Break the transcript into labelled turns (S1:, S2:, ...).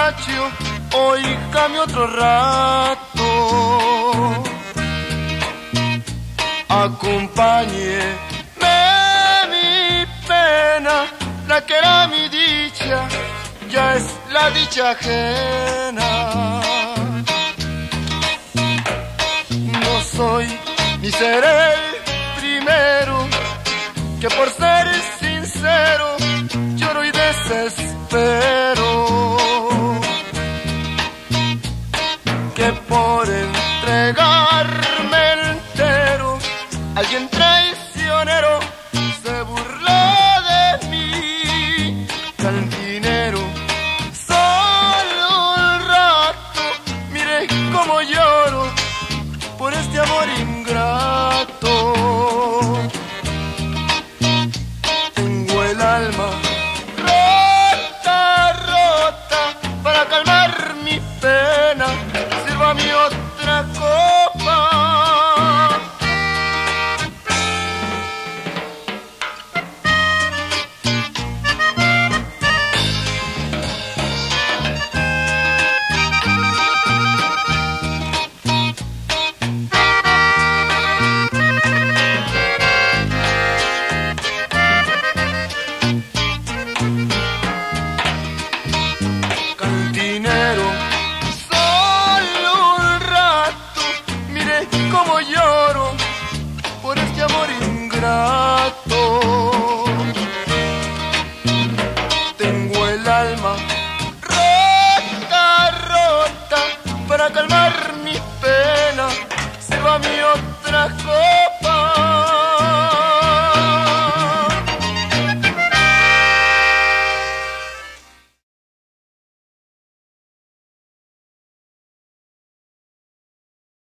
S1: borracho, óigame otro rato. Acompáñeme mi pena, la que era mi dicha, ya es la dicha ajena. No soy ni seré el primero que por ser sincero lloro y desespero, que por entregarme entero alguien traicionero se burló de mí. Cantinero, solo un rato, mire cómo lloro por este amor ingrato.